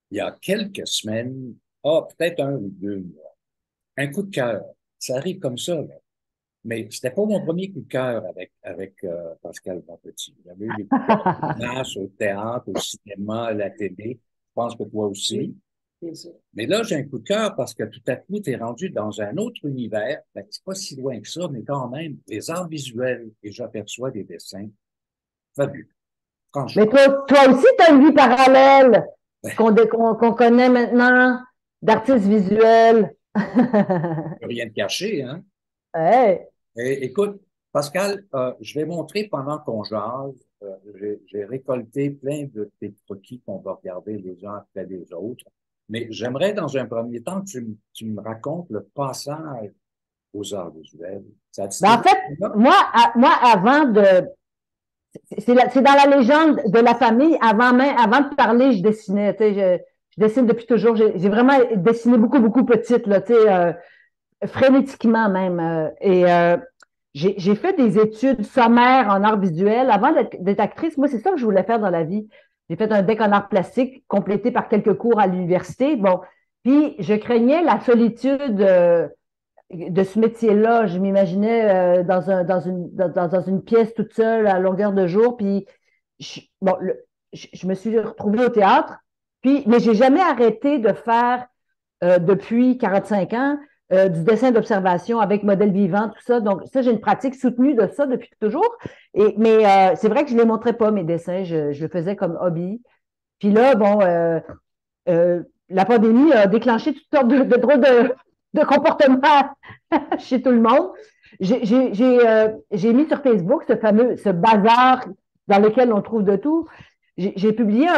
il y a quelques semaines, peut-être 1 ou 2 mois, un coup de cœur. Ça arrive comme ça, là. Mais c'était pas mon premier coup de cœur avec Pascal Bonpetit. J'avais eu des coups de cœur en masse au théâtre, au cinéma, à la télé. Je pense que toi aussi. C'est ça. Mais là, j'ai un coup de cœur parce que tout à coup, tu es rendu dans un autre univers. Ben, c'est pas si loin que ça, mais quand même, les arts visuels, et j'aperçois des dessins fabuleux. Mais Franchement, toi aussi, tu as une vie parallèle, ben, qu'on connaît maintenant, d'artiste visuel. rien de caché, hein? Ouais. Écoute, Pascal, je vais montrer pendant qu'on jase. J'ai récolté plein de tes croquis qu'on va regarder les uns après les autres. Mais j'aimerais, dans un premier temps, que tu me racontes le passage aux arts visuels. Ça a-tu Ben, en toujours fait, été là? moi, avant de. C'est dans la légende de la famille. Avant de parler, je dessinais. Tu sais, je dessine depuis toujours. J'ai vraiment dessiné beaucoup, beaucoup petite, là, tu sais, frénétiquement même. J'ai fait des études sommaires en art visuel. Avant d'être actrice, moi, c'est ça que je voulais faire dans la vie. J'ai fait un deck en art plastique, complété par quelques cours à l'université. Bon, puis je craignais la solitude de ce métier-là. Je m'imaginais dans une pièce toute seule à longueur de jour. Puis, bon, je me suis retrouvée au théâtre. Puis, mais j'ai jamais arrêté de faire depuis 45 ans du dessin d'observation avec modèle vivant, tout ça. Donc, ça, j'ai une pratique soutenue de ça depuis toujours. Mais c'est vrai que je ne les montrais pas, mes dessins. Je le faisais comme hobby. Puis là, bon, la pandémie a déclenché toutes sortes de drôles de comportements chez tout le monde. J'ai mis sur Facebook ce bazar dans lequel on trouve de tout. J'ai publié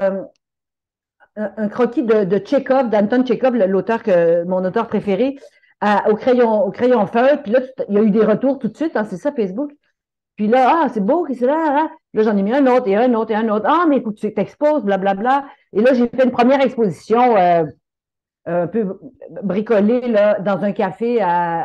un croquis de Tchekhov, d'Anton Tchekhov, l'auteur mon auteur préféré, au crayon feuille. Puis là, il y a eu des retours tout de suite, hein, c'est ça, Facebook. Puis là, c'est beau, c'est là, là. Là, j'en ai mis un autre et un autre et un autre. Ah, mais il faut que tu t'exposes, blablabla. Et là, j'ai fait une première exposition un peu bricolée là, dans un café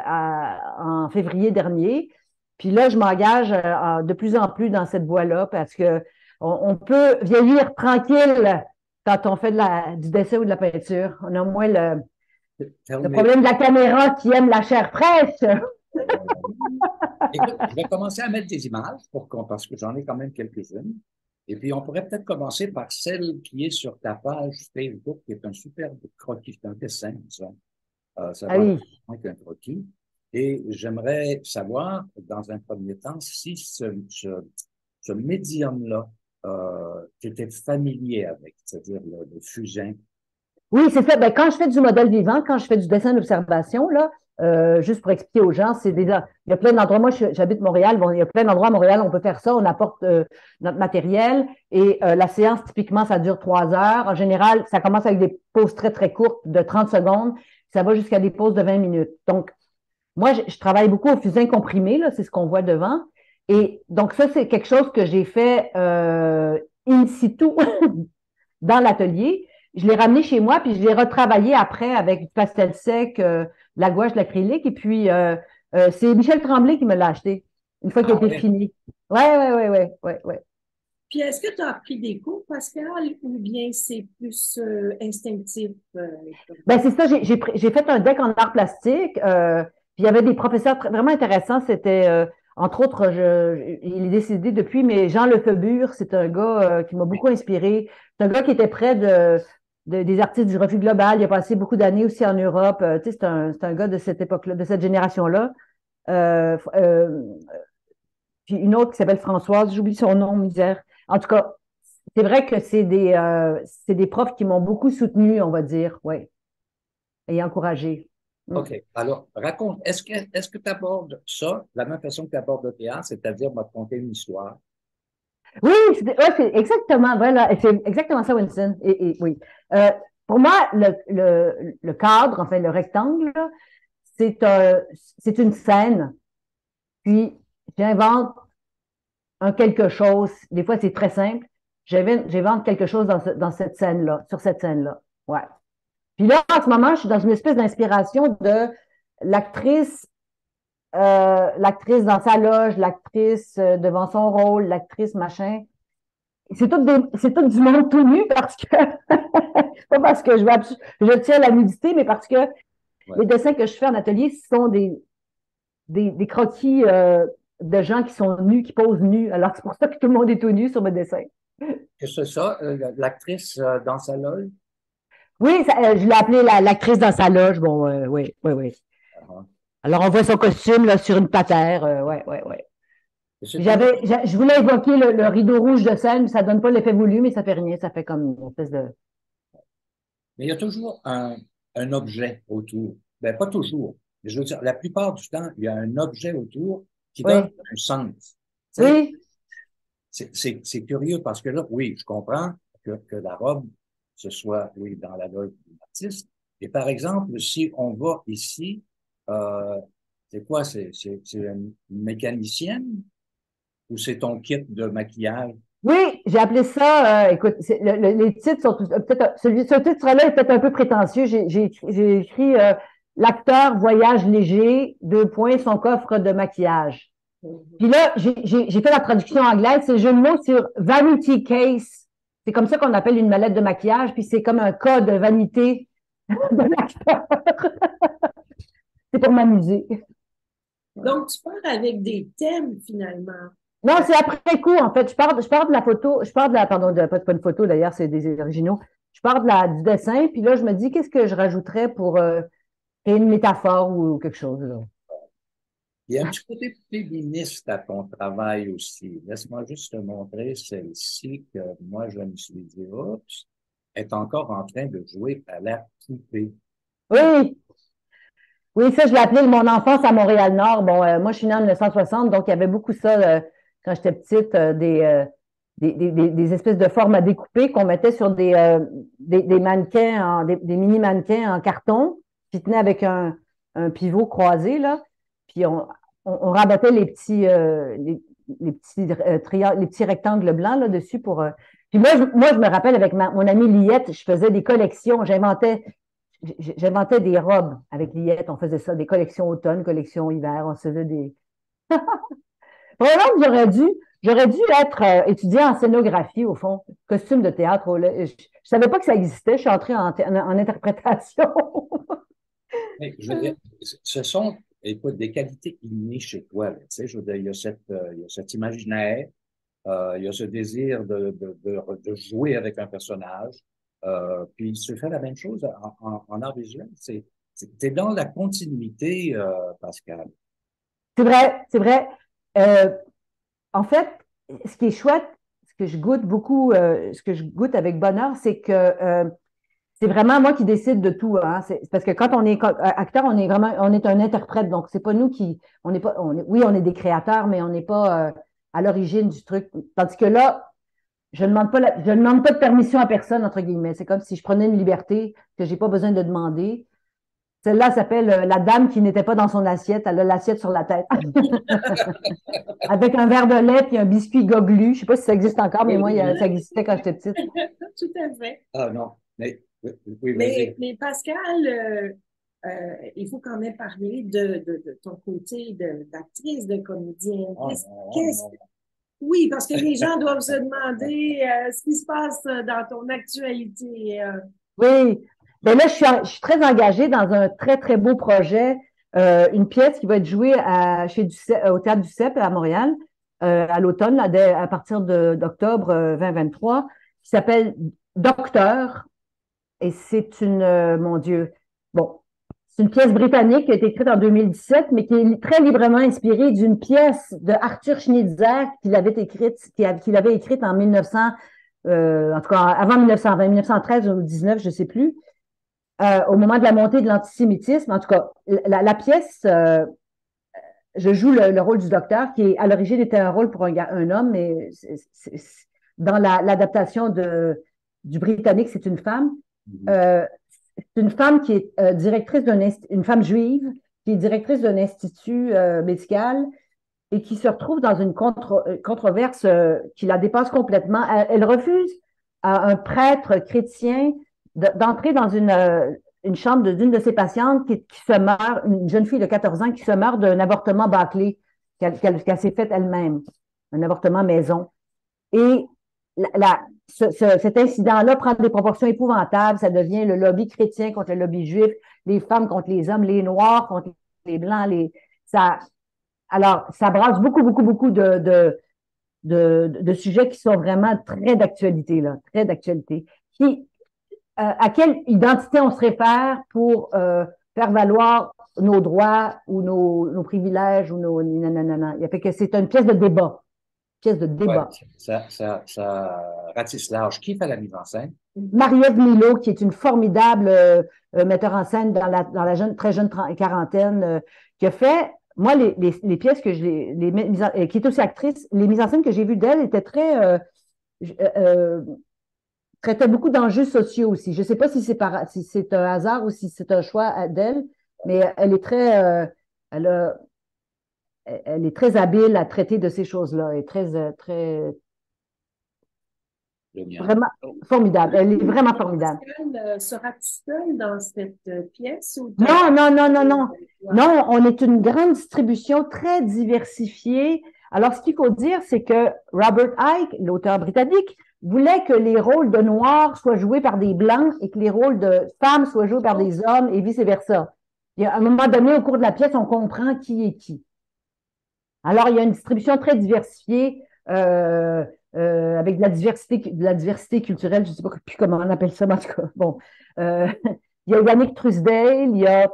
en février dernier. Puis là, je m'engage de plus en plus dans cette voie-là parce que on peut vieillir tranquille quand on fait du dessin ou de la peinture. On a moins le Fermé. problème de la caméra qui aime la chair fraîche. Écoute, je vais commencer à mettre des images parce que j'en ai quand même quelques-unes. Et puis, on pourrait peut-être commencer par celle qui est sur ta page Facebook, qui est un superbe croquis, c'est un dessin, ça. Ça Ah va oui. avec un croquis. Et j'aimerais savoir, dans un premier temps, si ce médium-là, tu étais familier avec, c'est-à-dire le fusain. Oui, c'est ça. Ben, quand je fais du modèle vivant, quand je fais du dessin d'observation, là, juste pour expliquer aux gens, il y a plein d'endroits. Moi, j'habite Montréal. Bon, il y a plein d'endroits à Montréal, on peut faire ça. On apporte notre matériel et la séance, typiquement, ça dure 3 heures. En général, ça commence avec des pauses très, très courtes de 30 secondes. Ça va jusqu'à des pauses de 20 minutes. Donc, moi, je travaille beaucoup au fusain comprimé, là, c'est ce qu'on voit devant. Et donc, ça, c'est quelque chose que j'ai fait in situ dans l'atelier. Je l'ai ramené chez moi, puis je l'ai retravaillé après avec du pastel sec, de la gouache, de l'acrylique. Et puis, c'est Michel Tremblay qui me l'a acheté une fois qu'il Ah était ouais. fini. Ouais, ouais, ouais, ouais, ouais, ouais. Puis est-ce que tu as appris des cours, Pascal, ou bien c'est plus instinctif? Ben, c'est ça, j'ai fait un deck en art plastique. Puis il y avait des professeurs vraiment intéressants. C'était, entre autres, il est décédé depuis, mais Jean Lefebvre, c'est un gars qui m'a beaucoup inspiré. C'est un gars qui était près des artistes du Refus Global. Il a passé beaucoup d'années aussi en Europe. Tu sais, c'est un gars de cette époque-là, de cette génération-là. Euh, euh, puis une autre qui s'appelle Françoise, j'oublie son nom, misère. En tout cas, c'est vrai que c'est des profs qui m'ont beaucoup soutenu, on va dire, ouais, et encouragé. Mm. OK. Alors, raconte, est-ce que tu abordes ça de la même façon que tu abordes le théâtre, c'est-à-dire me raconter une histoire? Oui, c'est exactement, voilà, c'est exactement ça, Winston. Oui. Euh, pour moi, le cadre, enfin le rectangle, là, c'est c'est une scène. Puis j'invente un quelque chose. Des fois, c'est très simple. J'invente quelque chose dans cette scène-là, sur cette scène-là. Ouais. Puis là, en ce moment, je suis dans une espèce d'inspiration de l'actrice, l'actrice dans sa loge, l'actrice devant son rôle, l'actrice machin. c'est tout du monde tout nu parce que, pas parce que je tiens à la nudité, mais parce que les dessins que je fais en atelier sont des croquis de gens qui sont nus, qui posent nus. Alors, c'est pour ça que tout le monde est tout nu sur mes dessins. Que c'est ça, l'actrice dans sa loge? Oui, je l'ai appelée l'actrice dans sa loge. Bon, oui, oui, oui. Ah, Alors, on voit son costume là, sur une patère. Oui, oui, oui. Je voulais évoquer le rideau rouge de scène, mais ça donne pas l'effet voulu, mais ça fait rien. Ça fait comme une espèce de... Mais il y a toujours un objet autour. Ben, pas toujours. Mais je veux dire, la plupart du temps, il y a un objet autour qui donne Oui, un sens. Tu sais, oui, c'est curieux parce que là, oui, je comprends que la robe, ce soit, oui, dans la loge de l'artiste. Et par exemple, si on va ici, euh, c'est quoi? C'est une mécanicienne ou c'est ton kit de maquillage? oui, j'ai appelé ça, écoute, les titres sont peut-être, ce titre-là est peut-être un peu prétentieux. J'ai écrit l'acteur voyage léger, deux points, son coffre de maquillage. Puis là, j'ai fait la traduction anglaise, c'est le jeu de mots sur vanity case. C'est comme ça qu'on appelle une mallette de maquillage, puis c'est comme un cas de vanité de l'acteur. C'est pour m'amuser. Donc, tu pars avec des thèmes finalement. Non, c'est après coup, en fait. Je pars de la photo, je pars de la, pardon, pas une photo d'ailleurs, c'est des originaux. Je pars du dessin, puis là, je me dis, qu'est-ce que je rajouterais pour créer une métaphore ou quelque chose, là. Il y a un petit côté féministe à ton travail aussi. Laisse-moi juste te montrer celle-ci que moi, je me suis dit, oups, est encore en train de jouer à la poupée. Oui, oui, ça, je l'ai appelé mon enfance à Montréal-Nord. Bon, moi, je suis née en 1960, donc il y avait beaucoup ça quand j'étais petite, des espèces de formes à découper qu'on mettait sur des mannequins, des mini-mannequins en carton, qui tenaient avec un pivot croisé, là. Puis on rabattait les petits rectangles blancs là, dessus pour. Puis moi, je me rappelle avec mon amie Liette, je faisais des collections, j'inventais des robes avec Liette, on faisait ça, des collections automne, collections hiver, on se faisait des. Vraiment, j'aurais dû être étudiant en scénographie, au fond, costume de théâtre. Je savais pas que ça existait, je suis entrée en interprétation. Mais je veux dire, ce sont, écoute, des qualités innées chez toi. Là, tu sais, je veux dire, il y a cet imaginaire, il y a ce désir de jouer avec un personnage. Puis tu fais la même chose en art visuel. T'es dans la continuité, Pascal. C'est vrai, c'est vrai. Euh, En fait, ce qui est chouette, ce que je goûte beaucoup, ce que je goûte avec bonheur, c'est que c'est vraiment moi qui décide de tout. Hein. C'est parce que quand on est acteur, on est un interprète. Donc, c'est pas nous qui, on n'est pas, oui, on est des créateurs, mais on n'est pas à l'origine du truc. Tandis que là, je ne demande pas de permission à personne, entre guillemets. C'est comme si je prenais une liberté que j'ai pas besoin de demander. Celle-là s'appelle la dame qui n'était pas dans son assiette. Elle a l'assiette sur la tête. Avec un verre de lait et un biscuit goglu. Je ne sais pas si ça existe encore, mais Oui, moi, oui, oui. ça existait quand j'étais petite. Tout à fait. Ah non, mais oui, vas-y. Mais Pascal, il faut quand même parler de ton côté d'actrice, de comédienne. Oh, Qu'est-ce, non, oh, qu'est-ce- non. Oui, parce que les gens doivent se demander ce qui se passe dans ton actualité. Oui. Ben là, je suis très engagée dans un très, très beau projet, une pièce qui va être jouée au Théâtre du CEP à Montréal à l'automne, là, à partir d'octobre 2023, qui s'appelle Docteur. Et c'est mon Dieu, bon, c'est une pièce britannique qui a été écrite en 2017, mais qui est très librement inspirée d'une pièce de Arthur Schnitzer qu'il avait écrite en 1900, en tout cas avant 1920, 1913 ou 19, je ne sais plus, au moment de la montée de l'antisémitisme. En tout cas, la pièce, je joue le rôle du docteur, qui à l'origine était un rôle pour un homme, mais dans l'adaptation du britannique, c'est une femme. Mhm. Euh, c'est une femme qui est directrice une femme juive qui est directrice d'un institut médical et qui se retrouve dans une controverse qui la dépasse complètement. Elle refuse à un prêtre chrétien d'entrer dans une chambre d'une de ses patientes qui se meurt, une jeune fille de 14 ans qui se meurt d'un avortement bâclé qu'elle s'est fait elle-même, un avortement maison. Et cet incident-là prend des proportions épouvantables. Ça devient le lobby chrétien contre le lobby juif, les femmes contre les hommes, les noirs contre les blancs. Alors, ça brasse beaucoup, beaucoup, beaucoup de sujets qui sont vraiment très d'actualité, là, très d'actualité. À quelle identité on se réfère pour faire valoir nos droits ou nos privilèges ou nos nanana. Il fait que c'est une pièce de débat. Pièce de Ouais, débat. ça ratisse large. Qui fait la mise en scène? Marie-Ève Milo, qui est une formidable metteur en scène dans la très jeune quarantaine, qui a fait, moi, les pièces que qui est aussi actrice, les mises en scène que j'ai vues d'elle étaient traitait beaucoup d'enjeux sociaux aussi. Je ne sais pas si c'est un hasard ou si c'est un choix d'elle, mais elle est elle est très habile à traiter de ces choses-là. Elle est Génial. vraiment formidable. Elle est vraiment formidable. Pascal, seras-tu seule dans cette pièce ou Non, non, non, non, non. Non, on est une grande distribution très diversifiée. Alors, ce qu'il faut dire, c'est que Robert Icke, l'auteur britannique, voulait que les rôles de noirs soient joués par des blancs et que les rôles de femmes soient joués par des hommes et vice-versa. À un moment donné, au cours de la pièce, on comprend qui est qui. Alors, il y a une distribution très diversifiée avec de la diversité culturelle. Je ne sais pas plus comment on appelle ça, mais en tout cas, bon. Il y a Yannick Trusdale, il y a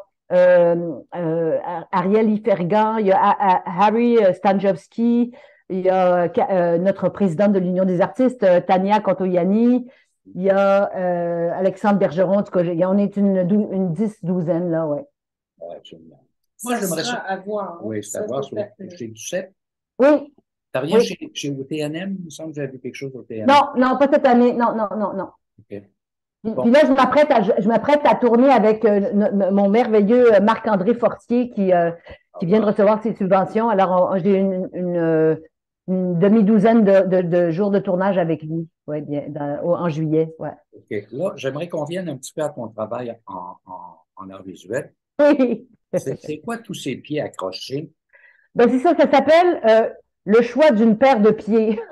Ariel Ifergan, il y a Harry Stanjowski, il y a notre présidente de l'Union des artistes, Tania Contoyani, il y a Alexandre Bergeron, en tout cas, on est une 10-12aine, là, ouais. Génial. Moi, j'aimerais ça à voir. Oui, c'est à voir chez Duceppe. Oui. T'as rien chez OTNM? Il me semble que j'avais vu quelque chose au TNM. Non, non, pas cette année. Non, non, non, non. OK. Bon. Puis là, je m'apprête à tourner avec mon merveilleux Marc-André Fortier qui vient de recevoir ses subventions. Alors, j'ai une demi-douzaine de jours de tournage avec lui, ouais, en juillet. Ouais. OK. Là, j'aimerais qu'on vienne un petit peu à ton travail en art visuel. Oui. C'est quoi tous ces pieds accrochés? Ben, c'est ça s'appelle le choix d'une paire de pieds.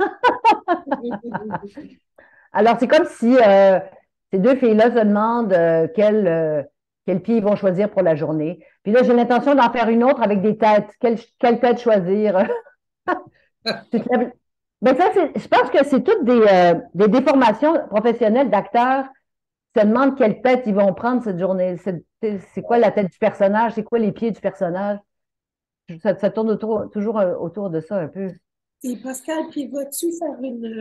Alors, c'est comme si ces deux filles-là se demandent quel pied ils vont choisir pour la journée. Puis là, j'ai l'intention d'en faire une autre avec des têtes. Quelle tête choisir? Ben ça, je pense que c'est toutes des déformations professionnelles d'acteurs qui se demandent quelle tête ils vont prendre cette journée. C'est quoi la tête du personnage? C'est quoi les pieds du personnage? Ça tourne toujours autour de ça un peu. Et Pascal, puis vas-tu faire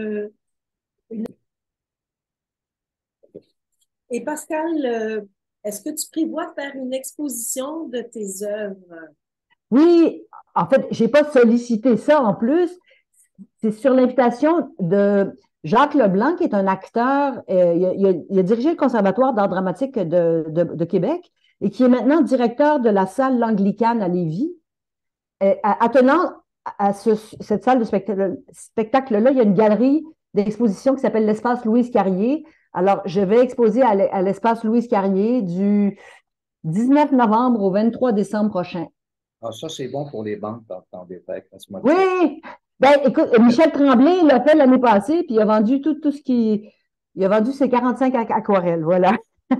Et Pascal, est-ce que tu prévois faire une exposition de tes œuvres? Oui, en fait, j'ai pas sollicité ça en plus. C'est sur l'invitation de Jacques Leblanc, qui est un acteur. Il a dirigé le Conservatoire d'art dramatique de Québec et qui est maintenant directeur de la salle L'Anglicane à Lévis. Attenant à cette salle de spectacle-là, il y a une galerie d'exposition qui s'appelle l'Espace Louise Carrier. Alors, je vais exposer à l'Espace Louise Carrier du 19 novembre au 23 décembre prochain. Ah, ça, c'est bon pour les banques dans des fêtes. Oui! Ben, écoute, Michel Tremblay l'a fait l'année passée, puis il a vendu tout ce qui. Il a vendu ses 45 aquarelles, voilà.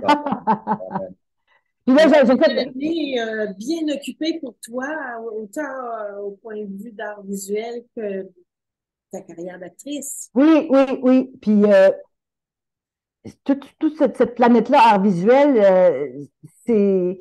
Puis là, j'ai fait bien occupé pour toi, autant au point de vue d'art visuel que ta carrière d'actrice. Oui, oui, oui. Puis toute cette planète-là, art visuel, c'est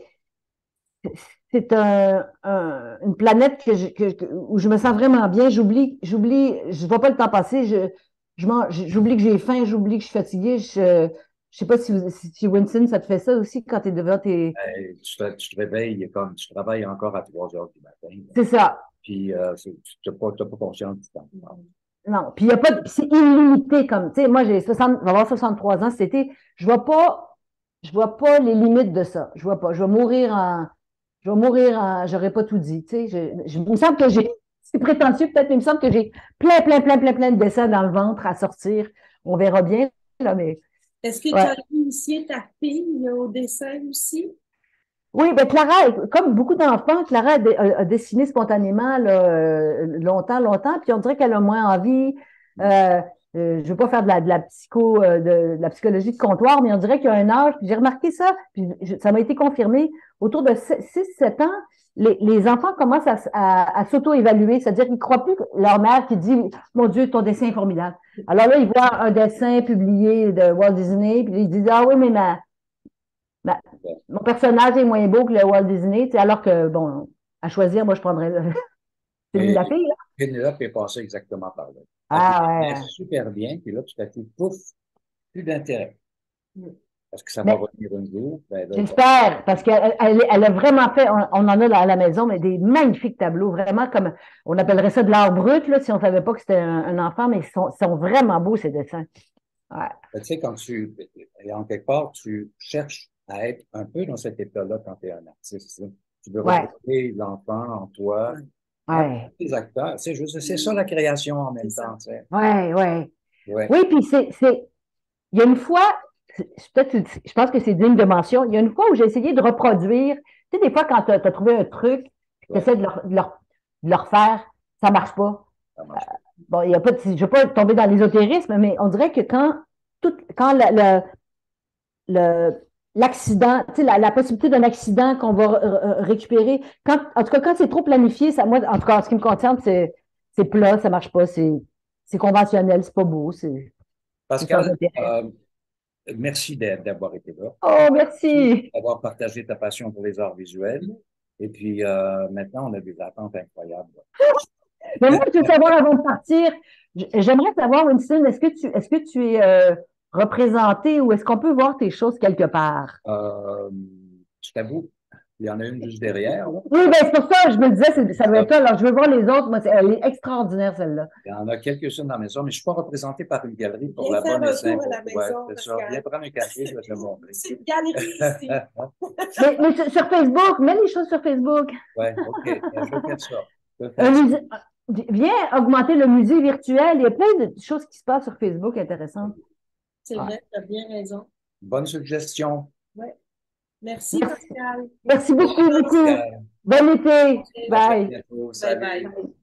une planète où je me sens vraiment bien. Je vois pas le temps passer. J'oublie que j'ai faim, j'oublie que je suis fatiguée. Je sais pas si Winston, ça te fait ça aussi quand tu es devant tes. Tu te réveilles comme tu travailles encore à 3 heures du matin. C'est ça. Puis tu n'as pas conscience du temps. Non, puis il y a pas, c'est illimité comme, tu sais, moi je vais avoir 63 ans cet été, je vois pas les limites de ça. Je vois pas, je vais mourir j'aurais pas tout dit, tu sais, il me semble que c'est prétentieux peut-être, mais il me semble que j'ai plein de dessins dans le ventre à sortir. On verra bien, là, mais. Est-ce que tu as initié ta fille au dessin aussi? Oui, ben Clara, comme beaucoup d'enfants, Clara a dessiné spontanément là, longtemps, puis on dirait qu'elle a moins envie. je veux pas faire de la de la psychologie de comptoir, mais on dirait qu'il y a un âge, puis j'ai remarqué ça, puis ça m'a été confirmé, autour de 6-7 ans, les enfants commencent à s'auto-évaluer, c'est-à-dire qu'ils ne croient plus que leur mère qui dit Mon Dieu, ton dessin est formidable. Alors là, ils voient un dessin publié de Walt Disney, puis ils disent Ah oui, mais mon personnage est moins beau que le Walt Disney, alors que, bon, à choisir, moi, je prendrais celui de Et la fille, là. Pénélope est passée exactement par là. Elle Ah dessinait ouais. super bien, puis là, tout à coup, pouf, plus d'intérêt. Parce que ça va Mais revenir un jour. Ben là, j'espère, parce qu'elle a vraiment fait, on en a à la maison, mais des magnifiques tableaux, vraiment comme, on appellerait ça de l'art brut, là, si on ne savait pas que c'était un enfant, mais sont vraiment beaux, ces dessins. Ouais. tu sais, et en quelque part, tu cherches à être un peu dans cet état-là quand tu es un artiste. Hein. Tu veux Ouais. retrouver l'enfant en toi. Ouais. Les acteurs, tu sais, c'est ça la création en même temps, tu sais. Ouais, ouais. Ouais. Oui, puis il y a une fois, je pense que c'est digne de mention, il y a une fois où j'ai essayé de reproduire, tu sais, des fois, quand tu as trouvé un truc, tu Ouais, essaies de le refaire, ça marche pas. ça marche. Bon, il y a pas je ne veux pas tomber dans l'ésotérisme, mais on dirait que quand l'accident, tu sais, la possibilité d'un accident qu'on va récupérer, en tout cas, quand c'est trop planifié, ça, moi, en tout cas, en ce qui me concerne, c'est plat, ça marche pas, c'est conventionnel, c'est pas beau, c'est sans Pascal, intérêt. merci d'avoir été là, Oh, merci. d'avoir partagé ta passion pour les arts visuels. Et puis maintenant, on a des attentes incroyables. Mais moi, je veux savoir avant de partir, j'aimerais savoir, Winston, est-ce que tu es représenté ou est-ce qu'on peut voir tes choses quelque part? Euh, je t'avoue, il y en a une juste derrière. Là. Oui, ben c'est pour ça, je me disais, ça doit être ça. Alors, je veux voir les autres. Moi, elle est extraordinaire, celle-là. Il y en a quelques-unes dans la maison, mais je ne suis pas représenté par une galerie pour Viens la faire bonne et un tour simple. à la Ouais, maison, c'est ça. Pascal. Viens prendre un café, je vais te le montrer. C'est une galerie ici. Mais sur Facebook, mets les choses sur Facebook. Ouais, OK. Je vais faire ça. Je vais Un faire ça. musée, viens augmenter le musée virtuel. Il y a plein de choses qui se passent sur Facebook intéressantes. C'est Ouais. vrai, tu as bien raison. Bonne suggestion. Ouais. Merci, Merci. Pascal. Merci beaucoup, beaucoup. Pascal. Bon été. À très Bye. bientôt. Bye Salut. bye.